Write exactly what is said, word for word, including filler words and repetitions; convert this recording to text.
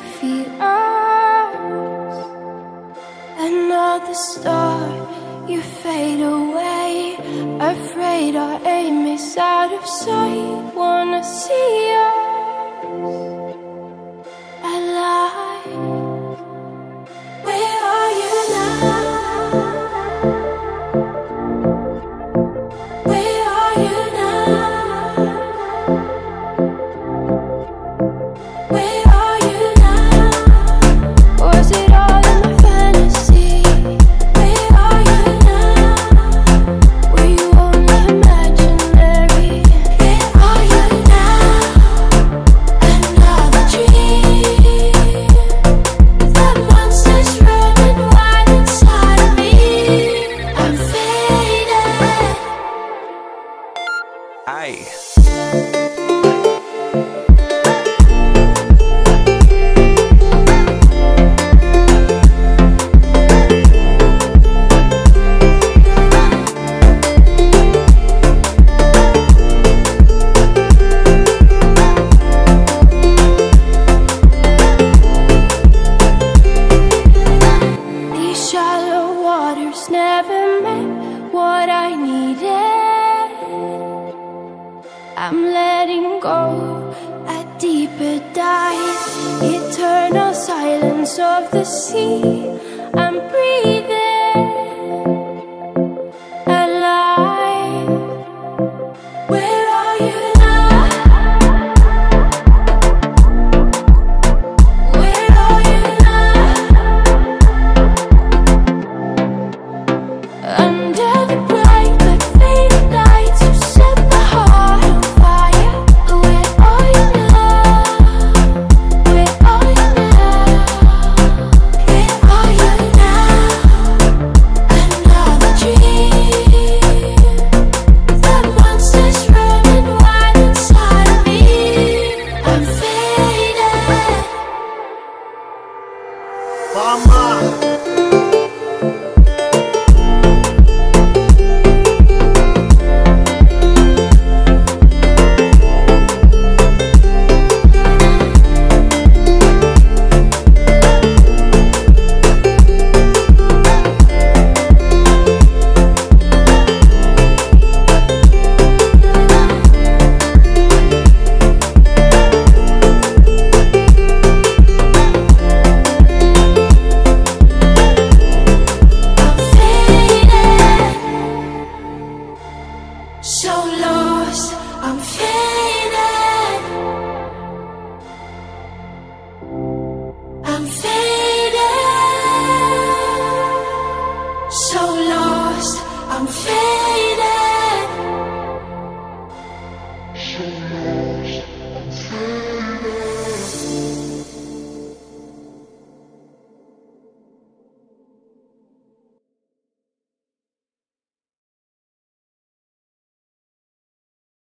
defeat us. Another star, you fade away. Afraid our aim is out of sight. Wanna see us alive. Where are you now? Where are you now? Where are you now? Was it all in my fantasy? Where are you now? Were you only imaginary? Where are you now? Another dream. The monster's running wild inside of me. I'm faded. Aye. These shallow waters never meant what I needed. I'm letting go at deeper dives. Eternal silence of the sea. I'm breathing alive. Where are you now? Where are you now? Under the bright but faded lights, you set my heart on fire. Where are you now? Where are you now? Where are you now? Another dream. The monster's running wild inside of me. I'm faded. Mama. So lost, I'm faded. I'm faded. So lost, I'm faded.